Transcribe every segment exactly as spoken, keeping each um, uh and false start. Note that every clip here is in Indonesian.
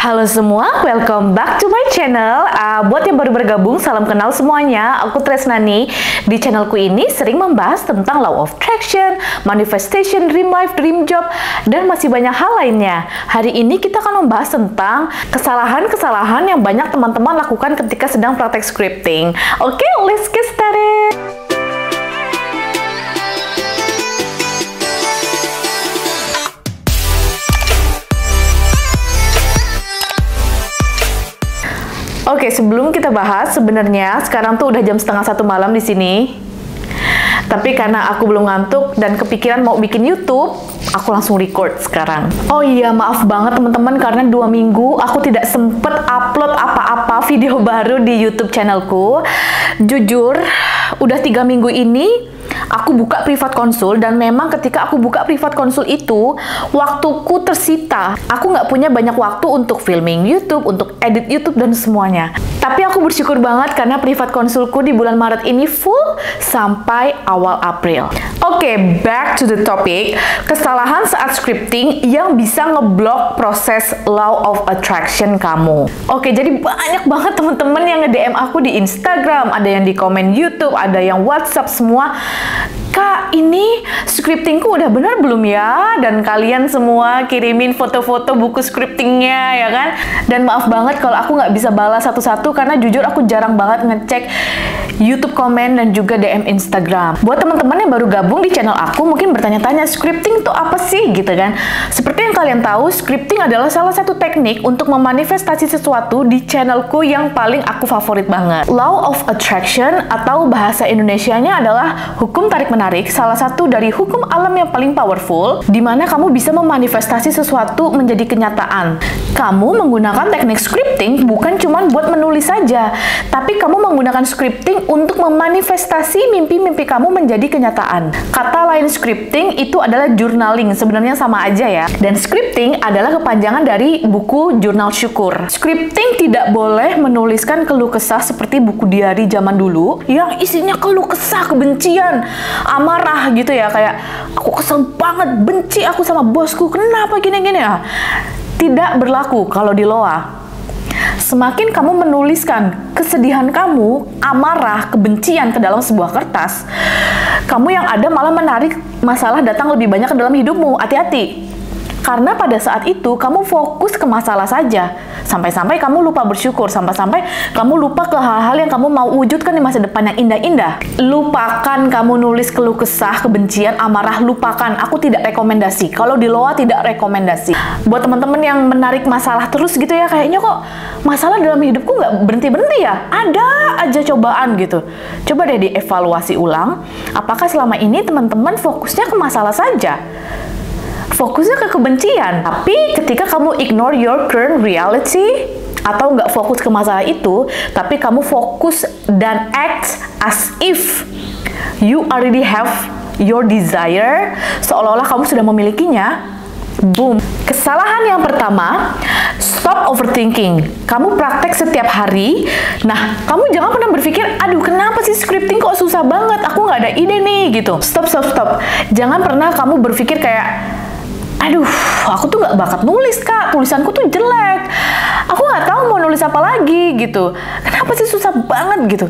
Halo semua, welcome back to my channel. Uh, buat yang baru bergabung, salam kenal semuanya. Aku Tresnani. Di channelku ini sering membahas tentang law of attraction, manifestation, dream life, dream job, dan masih banyak hal lainnya. Hari ini kita akan membahas tentang kesalahan-kesalahan yang banyak teman-teman lakukan ketika sedang praktek scripting. Oke, okay, let's get started. Oke, sebelum kita bahas, sebenarnya sekarang tuh udah jam setengah satu malam di sini. Tapi karena aku belum ngantuk dan kepikiran mau bikin YouTube, aku langsung record sekarang. Oh iya, maaf banget teman-teman karena dua minggu aku tidak sempet upload apa-apa video baru di YouTube channelku. Jujur, udah tiga minggu ini aku buka privat konsul, dan memang ketika aku buka privat konsul itu, waktuku tersita. Aku nggak punya banyak waktu untuk filming YouTube, untuk edit YouTube, dan semuanya. Tapi aku bersyukur banget karena privat konsulku di bulan Maret ini full sampai awal April. Oke, okay, back to the topic. Kesalahan saat scripting yang bisa ngeblok proses law of attraction kamu. Oke, okay, jadi banyak banget teman-teman yang nge-D M aku di Instagram, ada yang di komen YouTube, ada yang WhatsApp, semua. Kak, ini scriptingku udah benar belum ya? Dan kalian semua kirimin foto-foto buku scriptingnya, ya kan? Dan maaf banget kalau aku nggak bisa balas satu-satu, karena jujur aku jarang banget ngecek YouTube komen dan juga D M Instagram. Buat teman-teman yang baru gabung di channel aku, mungkin bertanya-tanya, scripting itu apa sih? Gitu kan? Seperti yang kalian tahu, scripting adalah salah satu teknik untuk memanifestasi sesuatu di channelku yang paling aku favorit banget. Law of attraction atau bahasa Indonesianya adalah hukum tarik menarik, salah satu dari hukum alam yang paling powerful, di mana kamu bisa memanifestasi sesuatu menjadi kenyataan. Kamu menggunakan teknik scripting bukan cuma buat menulis saja, tapi kamu menggunakan scripting untuk memanifestasi mimpi-mimpi kamu menjadi kenyataan. Kata lain scripting itu adalah journaling, sebenarnya sama aja ya. Dan scripting adalah kepanjangan dari buku jurnal syukur. Scripting tidak boleh menuliskan keluh kesah seperti buku diari zaman dulu yang isinya keluh kesah, kebencian, amarah gitu ya, kayak aku kesel banget, benci aku sama bosku, kenapa gini-gini ya. Tidak berlaku kalau di Loa. Semakin kamu menuliskan kesedihan kamu, amarah, kebencian ke dalam sebuah kertas, kamu yang ada malah menarik masalah datang lebih banyak ke dalam hidupmu. Hati-hati. Karena pada saat itu kamu fokus ke masalah saja, sampai-sampai kamu lupa bersyukur, sampai-sampai kamu lupa ke hal-hal yang kamu mau wujudkan di masa depan yang indah-indah. Lupakan kamu nulis keluh kesah, kebencian, amarah, lupakan. Aku tidak rekomendasi. Kalau di Loa tidak rekomendasi. Buat teman-teman yang menarik masalah terus gitu ya, kayaknya kok masalah dalam hidupku nggak berhenti-berhenti ya, ada aja cobaan gitu. Coba deh dievaluasi ulang, apakah selama ini teman-teman fokusnya ke masalah saja? Fokusnya ke kebencian. Tapi ketika kamu ignore your current reality, atau nggak fokus ke masalah itu, tapi kamu fokus dan act as if you already have your desire, seolah-olah kamu sudah memilikinya, boom. Kesalahan yang pertama, stop overthinking. Kamu praktek setiap hari. Nah, kamu jangan pernah berpikir, aduh kenapa sih scripting kok susah banget, aku nggak ada ide nih, gitu. Stop, stop, stop. Jangan pernah kamu berpikir kayak, aduh, aku tuh nggak bakat nulis, Kak. Tulisanku tuh jelek. Aku nggak tahu mau nulis apa lagi, gitu. Kenapa sih susah banget, gitu.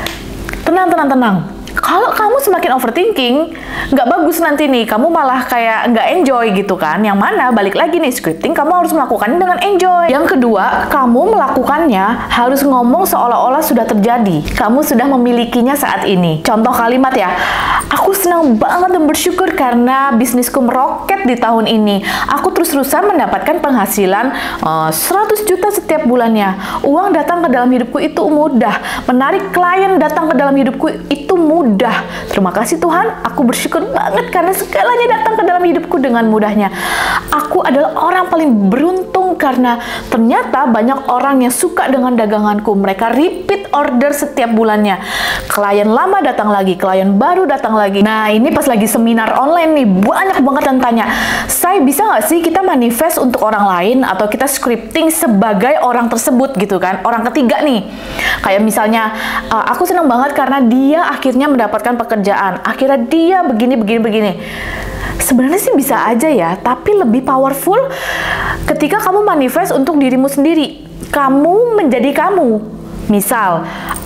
Tenang, tenang, tenang. Kalau kamu semakin overthinking, nggak bagus nanti nih. Kamu malah kayak nggak enjoy gitu kan. Yang mana, balik lagi nih, scripting kamu harus melakukannya dengan enjoy. Yang kedua, kamu melakukannya harus ngomong seolah-olah sudah terjadi. Kamu sudah memilikinya saat ini. Contoh kalimat ya, aku senang banget dan bersyukur karena bisnisku meroket di tahun ini. Aku terus-terusan mendapatkan penghasilan uh, seratus juta setiap bulannya. Uang datang ke dalam hidupku itu mudah. Menarik klien datang ke dalam hidupku itu mudah. Terima kasih Tuhan, aku bersyukur banget karena segalanya datang ke dalam hidupku dengan mudahnya. Aku adalah orang paling beruntung karena ternyata banyak orang yang suka dengan daganganku. Mereka repeat order setiap bulannya. Klien lama datang lagi, klien baru datang lagi. Nah, ini pas lagi seminar online nih, banyak banget yang tanya, "Say, bisa nggak sih kita manifest untuk orang lain atau kita scripting sebagai orang tersebut," gitu kan, orang ketiga nih. Kayak misalnya, uh, aku senang banget karena dia akhirnya susahnya mendapatkan pekerjaan. Akhirnya dia begini, begini, begini. Sebenarnya sih bisa aja ya, tapi lebih powerful ketika kamu manifest untuk dirimu sendiri. Kamu menjadi kamu. Misal,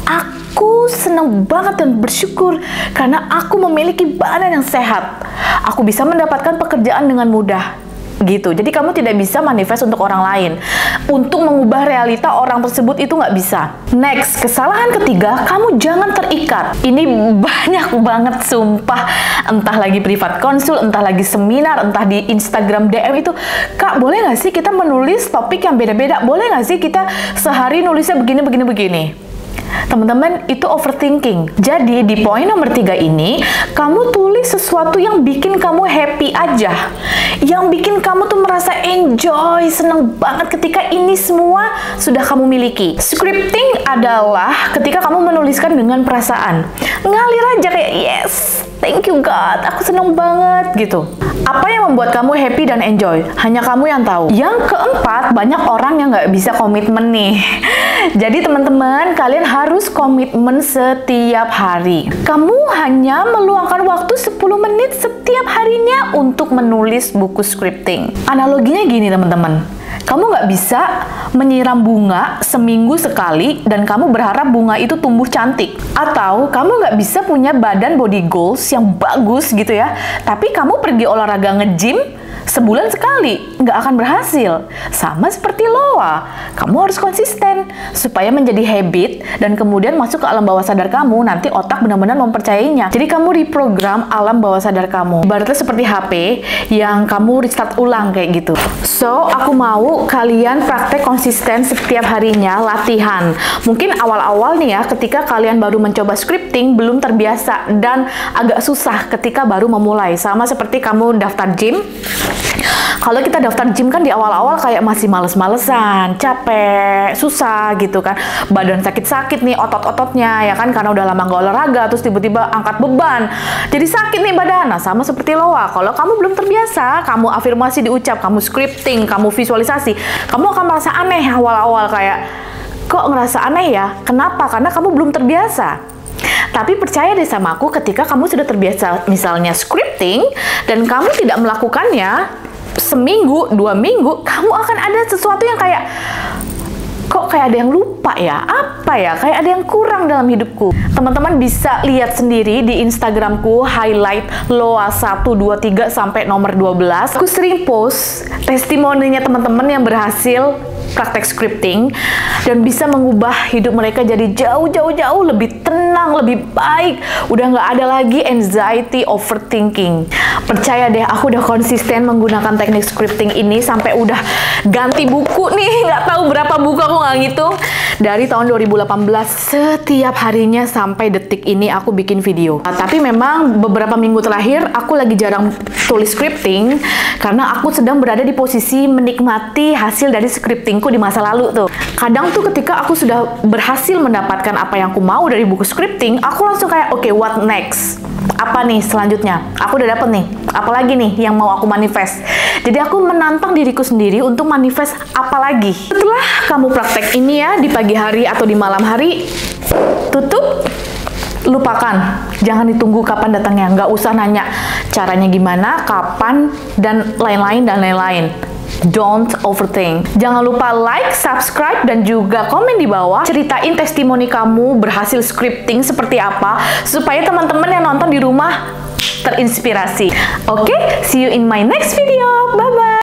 aku senang banget dan bersyukur karena aku memiliki badan yang sehat. Aku bisa mendapatkan pekerjaan dengan mudah. Gitu. Jadi kamu tidak bisa manifest untuk orang lain. Untuk mengubah realita orang tersebut itu nggak bisa. Next, kesalahan ketiga, kamu jangan terikat. Ini banyak banget sumpah. Entah lagi privat konsul, entah lagi seminar, entah di Instagram D M itu. Kak, boleh nggak sih kita menulis topik yang beda-beda? Boleh nggak sih kita sehari nulisnya begini, begini, begini? Teman-teman, itu overthinking. Jadi, di poin nomor tiga ini, kamu tulis sesuatu yang bikin kamu happy aja. Yang bikin kamu tuh merasa enjoy, seneng banget ketika ini semua sudah kamu miliki. Scripting adalah ketika kamu menuliskan dengan perasaan. Ngalir aja kayak, yes, thank you God, aku seneng banget, gitu. Apa yang membuat kamu happy dan enjoy? Hanya kamu yang tahu. Yang keempat, banyak orang yang nggak bisa komitmen nih. Jadi teman-teman, kalian harus komitmen setiap hari. Kamu hanya meluangkan waktu sepuluh menit setiap harinya untuk menulis buku scripting. Analoginya gini teman-teman. Kamu nggak bisa menyiram bunga seminggu sekali dan kamu berharap bunga itu tumbuh cantik. Atau kamu nggak bisa punya badan body goals yang bagus gitu ya, tapi kamu pergi olahraga nge-gym sebulan sekali, nggak akan berhasil. Sama seperti Loa, kamu harus konsisten supaya menjadi habit dan kemudian masuk ke alam bawah sadar kamu, nanti otak benar-benar mempercayainya. Jadi kamu reprogram alam bawah sadar kamu. Ibaratnya seperti H P yang kamu restart ulang kayak gitu. So, aku mau kalian praktek konsisten setiap harinya, latihan. Mungkin awal-awal nih ya, ketika kalian baru mencoba scripting, belum terbiasa dan agak susah ketika baru memulai. Sama seperti kamu daftar gym. Kalau kita daftar gym kan di awal-awal kayak masih males-malesan, capek, susah gitu kan. Badan sakit-sakit nih otot-ototnya ya kan, karena udah lama nggak olahraga, terus tiba-tiba angkat beban. Jadi sakit nih badan. Nah, sama seperti Loa. Kalau kamu belum terbiasa, kamu afirmasi diucap, kamu scripting, kamu visualisasi, kamu akan merasa aneh awal-awal kayak, kok ngerasa aneh ya? Kenapa? Karena kamu belum terbiasa. Tapi percaya deh sama aku, ketika kamu sudah terbiasa misalnya scripting dan kamu tidak melakukannya seminggu, dua minggu, kamu akan ada sesuatu yang kayak, kok kayak ada yang lupa ya? Apa ya? Kayak ada yang kurang dalam hidupku. Teman-teman bisa lihat sendiri di Instagramku, highlight Loa satu, dua, tiga sampai nomor dua belas. Aku sering post testimoninya teman-teman yang berhasil praktek scripting dan bisa mengubah hidup mereka jadi jauh-jauh-jauh lebih tenang, lebih baik. Udah nggak ada lagi anxiety, overthinking. Percaya deh, aku udah konsisten menggunakan teknik scripting ini sampai udah ganti buku nih, nggak tahu berapa buku, aku nggak ngitung. Dari tahun dua ribu delapan belas, setiap harinya sampai detik ini aku bikin video. Nah, tapi memang beberapa minggu terakhir aku lagi jarang tulis scripting karena aku sedang berada di posisi menikmati hasil dari scriptingku di masa lalu tuh. Kadang tuh ketika aku sudah berhasil mendapatkan apa yang aku mau dari buku scripting, aku langsung kayak, oke, okay, what next? Apa nih selanjutnya? Aku udah dapet nih, apalagi nih yang mau aku manifest. Jadi aku menantang diriku sendiri untuk manifest apa lagi. Setelah kamu praktek ini ya, di pagi hari atau di malam hari, tutup, lupakan. Jangan ditunggu kapan datangnya, nggak usah nanya caranya gimana, kapan, dan lain-lain dan lain-lain. Don't overthink. Jangan lupa like, subscribe, dan juga komen di bawah. Ceritain testimoni kamu berhasil scripting seperti apa, supaya teman-teman yang nonton di rumah terinspirasi. Oke, okay? See you in my next video. Bye-bye.